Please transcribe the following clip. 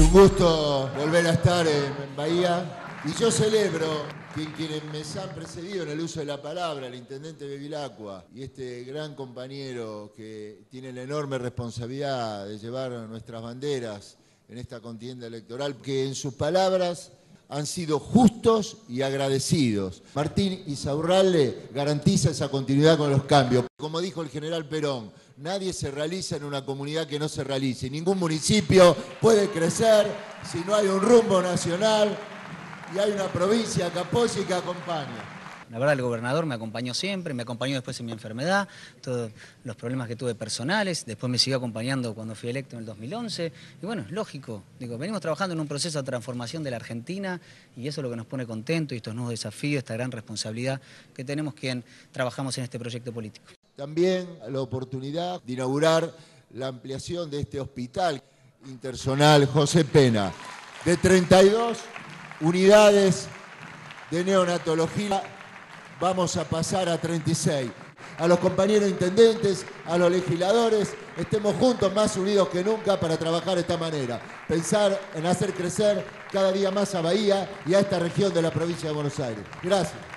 un gusto volver a estar en Bahía y yo celebro que quienes me han precedido en el uso de la palabra, el intendente Bevilacqua y este gran compañero que tiene la enorme responsabilidad de llevar nuestras banderas en esta contienda electoral, que en sus palabras han sido justos y agradecidos. Martín Insaurralde garantiza esa continuidad con los cambios. Como dijo el general Perón, nadie se realiza en una comunidad que no se realice. Ningún municipio puede crecer si no hay un rumbo nacional y hay una provincia que apoya y que acompaña. La verdad, el gobernador me acompañó siempre, me acompañó después en mi enfermedad, todos los problemas que tuve personales, después me siguió acompañando cuando fui electo en el 2011. Y bueno, es lógico, digo, venimos trabajando en un proceso de transformación de la Argentina y eso es lo que nos pone contentos y estos nuevos desafíos, esta gran responsabilidad que tenemos quien trabajamos en este proyecto político. También la oportunidad de inaugurar la ampliación de este hospital intersonal José Pena, de 32 unidades de neonatología. Vamos a pasar a 36. A los compañeros intendentes, a los legisladores, estemos juntos más unidos que nunca para trabajar de esta manera. Pensar en hacer crecer cada día más a Bahía y a esta región de la provincia de Buenos Aires. Gracias.